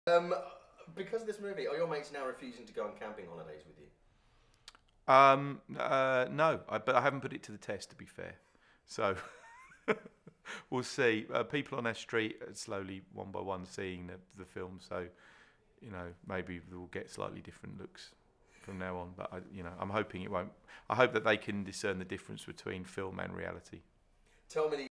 Because of this movie, are your mates now refusing to go on camping holidays with you? No, but I haven't put it to the test, to be fair. So we'll see. People on our street are slowly, one by one, seeing the film. So maybe we'll get slightly different looks from now on. But I'm hoping it won't. I hope that they can discern the difference between film and reality. Tell me